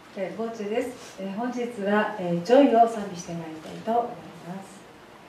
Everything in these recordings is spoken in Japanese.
傍中です。本日はジョイを賛美してまいりたいと思います。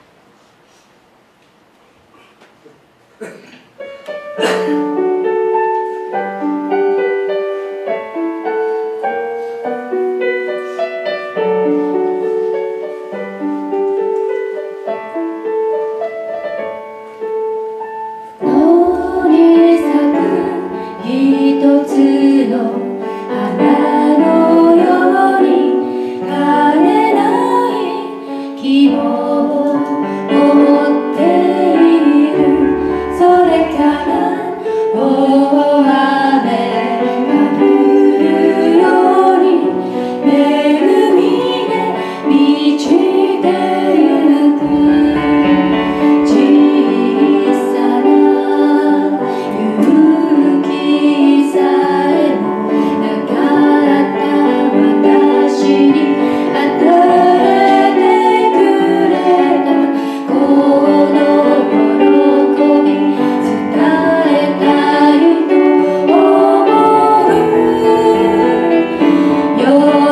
野に咲く一つの花のように枯れない希望を持っている。それから大雨が降るように恵みで満ちてゆく。小さな勇気さえもなかった私に与えてくれた。この喜び伝えたいと思う。喜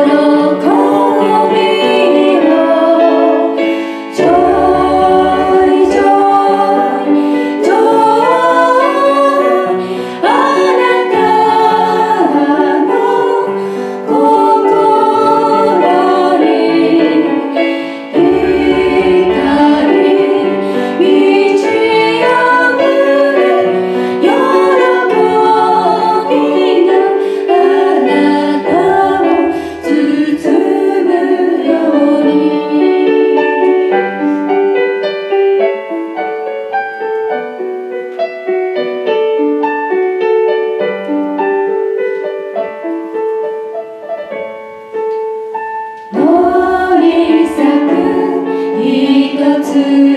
びをジョイジョイジョイ、あなたの心に光満ち溢れ、喜びがあなたを包むように。野に咲く一つ